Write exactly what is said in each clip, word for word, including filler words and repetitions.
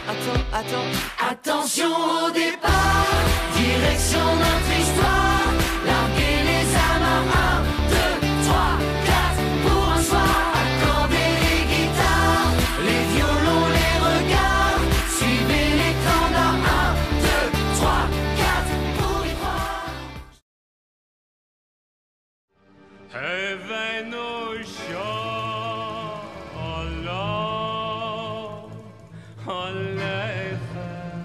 attends, attends. Attention au départ, direction notre histoire. Larguer les amarres, un, deux, trois, quatre, pour un soir. Accorder les guitares, les violons, les regards. Suivez les standards, un, deux, trois, quatre, pour y croire. הבאנו שלום עליכם,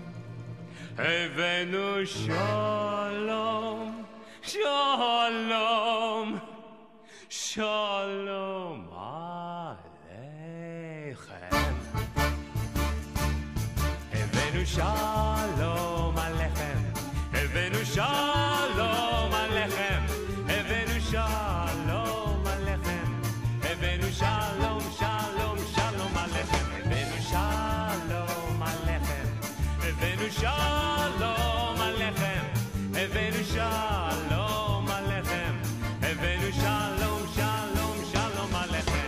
הבאנו שלום, שלום, שלום עליכם, הבאנו שלום עליכם, הבאנו שלום עליכם, הבאנו שלום עליכם, הבאנו שלום, שלום, שלום עליכם, הבאנו שלום עליכם, הבאנו שלום עליכם, הבאנו שלום עליכם, הבאנו שלום, שלום, שלום עליכם.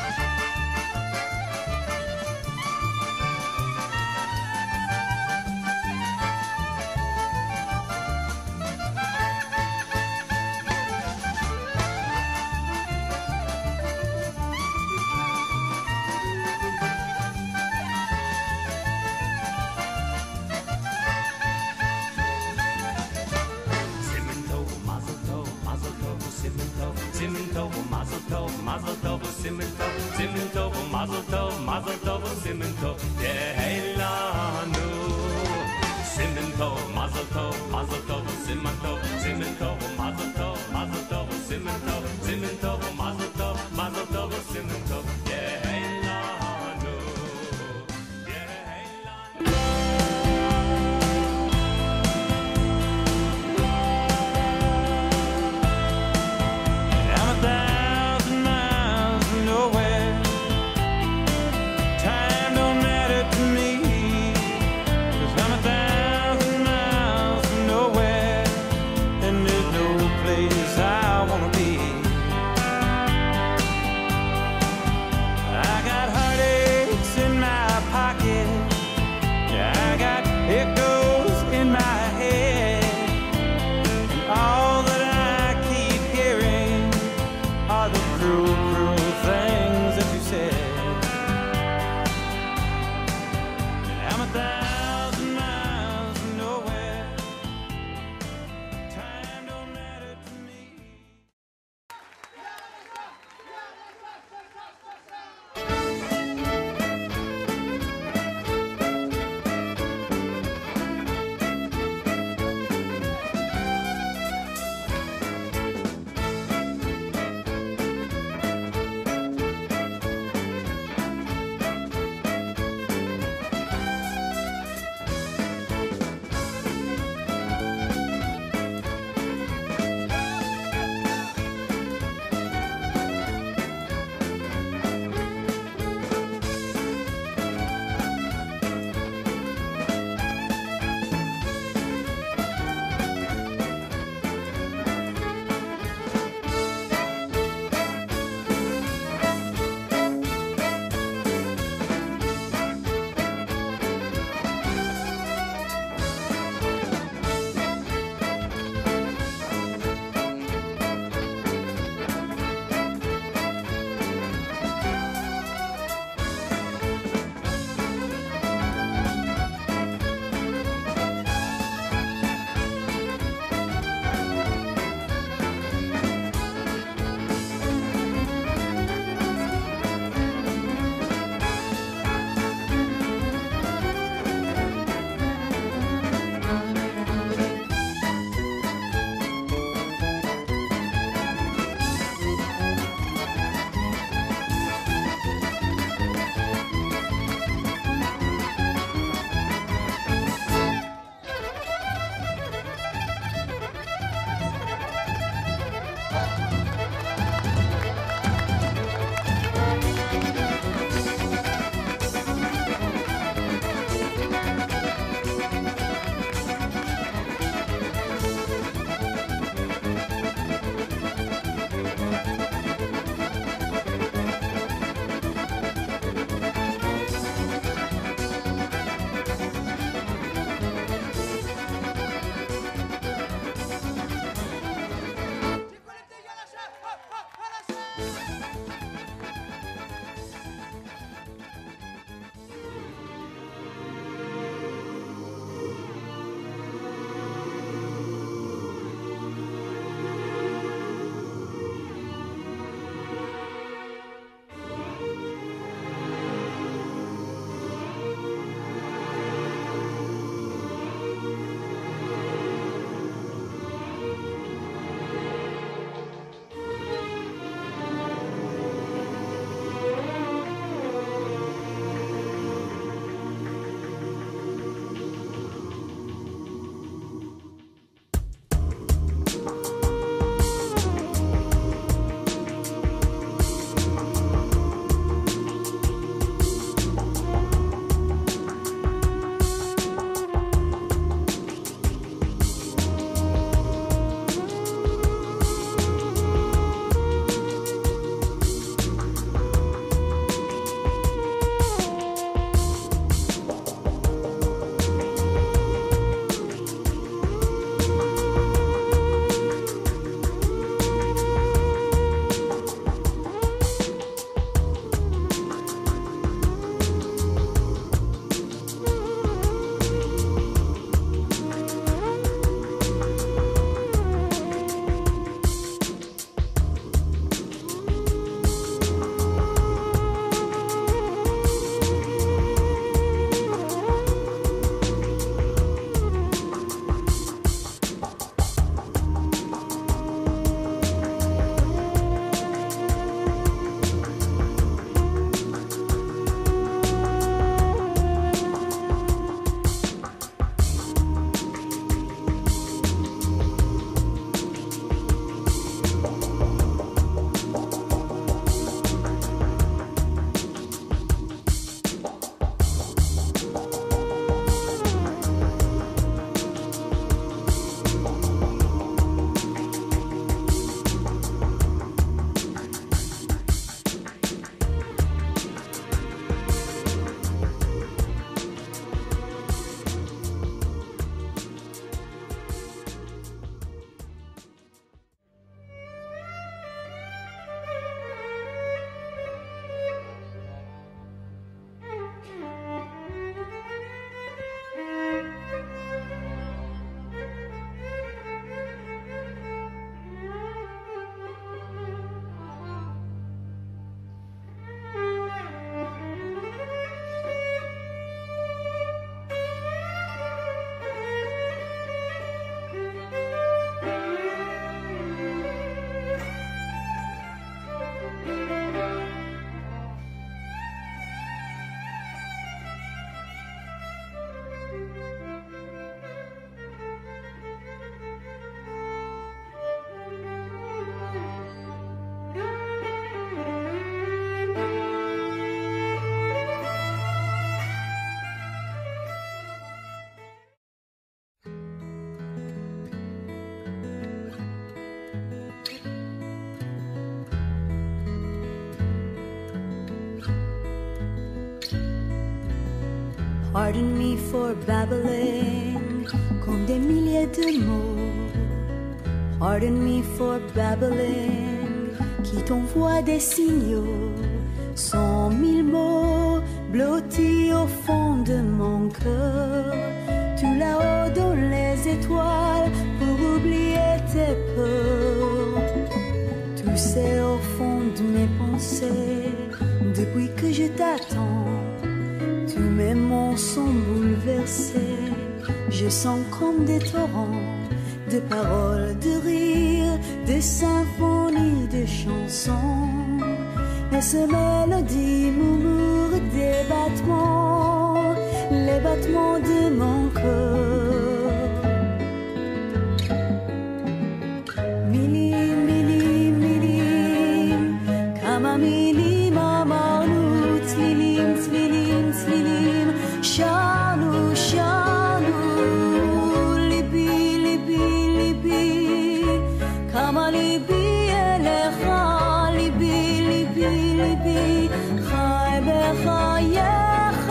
Simen tov, mazel tov, mazel tov, simen tov, simen tov, mazel tov, mazel tov, simen tov, yehelanu. Simen tov, mazel tov, mazel tov, simen tov, simen tov, mazel tov, mazel tov, simen tov, simen tov, mazel tov, mazel tov, simen tov, yehelanu, yehelanu. Pardon me for babbling comme des milliers de mots. Pardon me for babbling qui t'envoie des signaux. Cent mille mots blottis au fond de mon cœur. Tout là-haut dans les étoiles pour oublier tes peurs. Tout c'est au fond de mes pensées depuis que je t'attends. Tous mes mots sont bouleversés. Je sens comme des torrents de paroles, de rires, de symphonies, de chansons. Et ces mélodies murmurent des battements, les battements de mon cœur. Milim, milim, milim, kama milim amarnu, tlilim, tlilim, tlilim, shanu, shanu, libi, libi, libi, kama libi elecha, libi, libi, libi, chai bechayecha.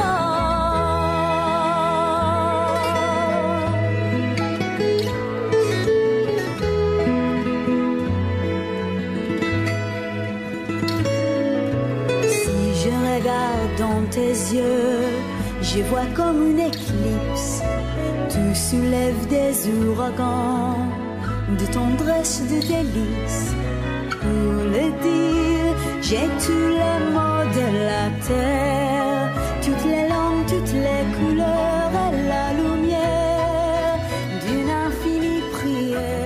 Dans tes yeux, je vois comme une éclipse. Tu soulèves des ouragans de tendresse, de délice. Pour le dire, j'ai tous les mots de la terre, toutes les langues, toutes les couleurs et la lumière d'une infinie prière.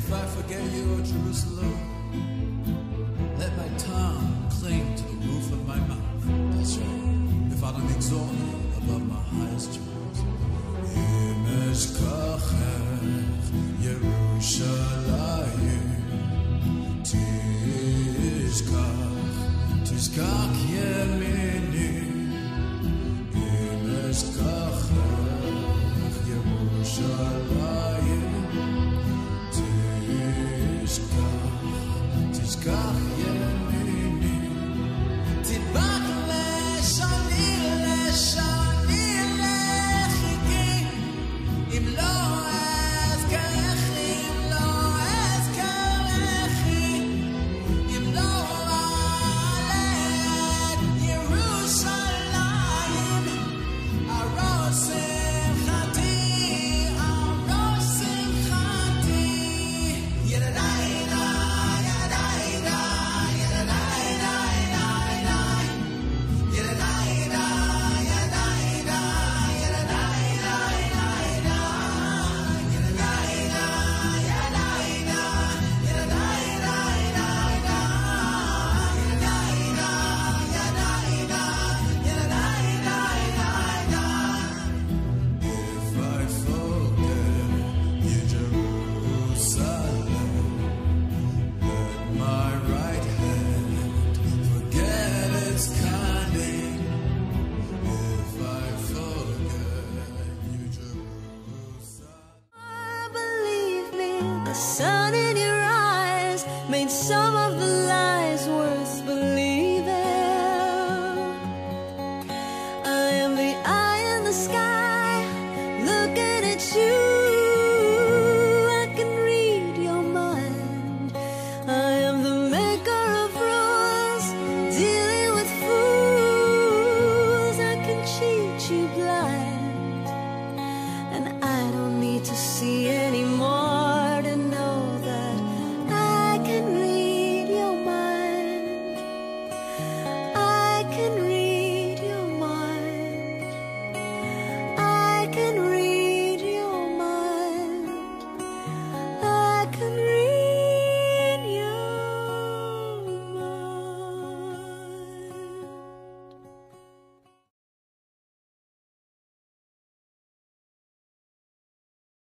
If I forget you, O Jerusalem, let my tongue cling to the roof of my mouth. That's right. If I don't exalt you above my highest truths. Im eshkachech Yerushalayim tishkach, tishkach yemini. Im eshkachech Yerushalayim tishkach, tishkach yemini. Tibak leshoni leshoni lechiki. Im lo ezkarechi, im lo ezkarechi. Im lo aled Yerushalayim. Aros simchati, aros simchati. Yedadayda, yedadayda, yedadayda, yedadayda. Yedadayda, yedadayda, yedadayda, yedadayda. Yedadayda, yedadayda, yedadayda, yedadayda. Yedadayda, yedadayda, yedadayda, yedadayda. If I forget you, Jerusalem, let my right hand forget its cunning. If I forget you, Jerusalem. Believe me, the sun in your eyes made some of the light